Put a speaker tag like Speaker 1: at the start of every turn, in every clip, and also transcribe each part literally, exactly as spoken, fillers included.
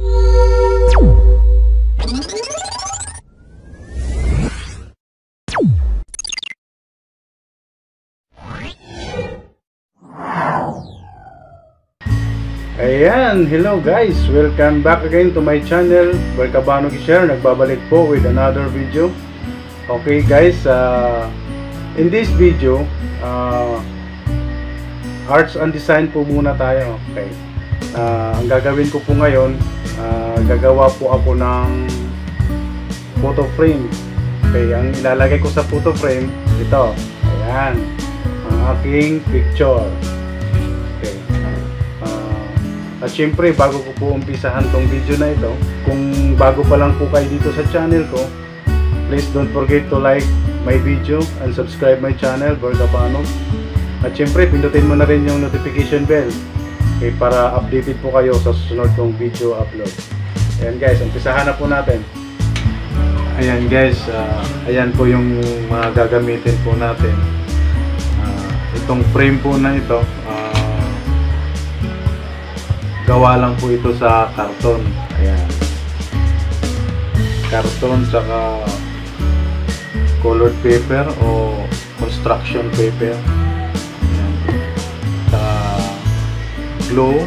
Speaker 1: Ayan, hello guys, welcome back again to my channel, Berkabano Share. Nagbabalik po with another video. Okay guys, uh, in this video, uh, arts and design po muna tayo. Okay, uh, ang gagawin ko po ngayon, uh, gagawa po ako ng photo frame. Okay, ang ilalagay ko sa photo frame, ito, ayan, ang aking picture. At syempre, bago ko po umpisahan tong video na ito, kung bago pa lang po kayo dito sa channel ko, please don't forget to like my video and subscribe my channel, Berkabano. At syempre, pindutin mo na rin yung notification bell, okay, para updated po kayo sa susunod kong video upload. Ayan guys, umpisahan na po natin. Ayan guys, uh, ayan po yung mga gagamitin po natin. Uh, itong frame po na ito, uh, gawa lang po ito sa karton. Ayan, karton saka colored paper o construction paper. Ayan, saka glue,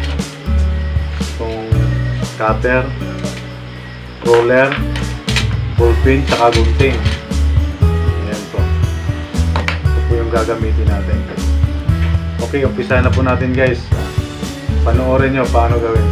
Speaker 1: itong cutter, roller, ballpen, saka gunting. Ayan po, ito po yung gagamitin natin. Okay, umpisa na po natin guys. Panoorin nyo paano gawin.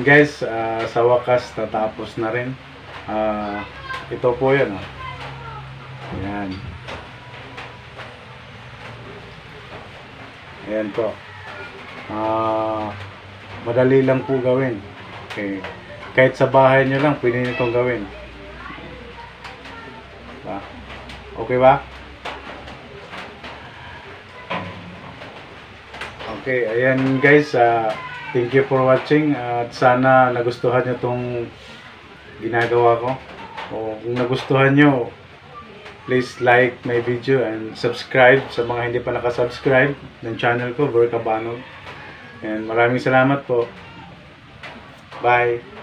Speaker 1: guys, ah, sa wakas tatapos na rin. Ah, ito po yan. Oh. Ayan. Ayan po. Ah, madali lang po gawin. Okay. Kahit sa bahay nyo lang, pwede nyo itong gawin. Diba? Okay ba? Okay, ayan guys. Uh, thank you for watching. At sana nagustuhan nyo itong ginagawa ko. O kung nagustuhan nyo, please like my video and subscribe sa mga hindi pa nakasubscribe ng channel ko, Ver Cabanog. And maraming salamat po. Bye!